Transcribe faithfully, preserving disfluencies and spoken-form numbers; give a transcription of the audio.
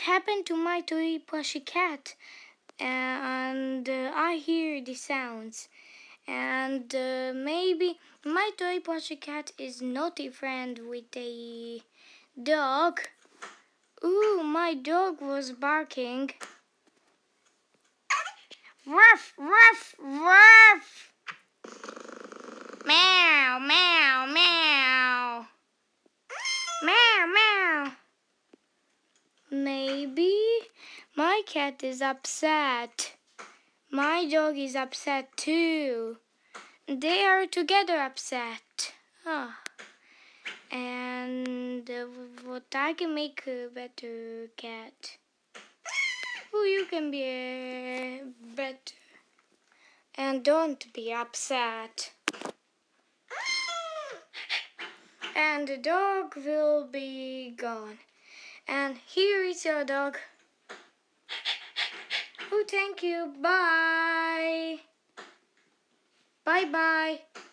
happened to my toy plushie cat? And uh, I hear the sounds. And uh, maybe my toy plushie cat is not a friend with a dog. Ooh, my dog was barking. Ruff, ruff, ruff. Meow, meow, meow. Meow, meow. Maybe my cat is upset. My dog is upset too. They are together upset. Oh. And uh, what I can make a better cat. Oh, you can be a better. And don't be upset. And the dog will be gone. And here is your dog. Oh, thank you. Bye. Bye bye.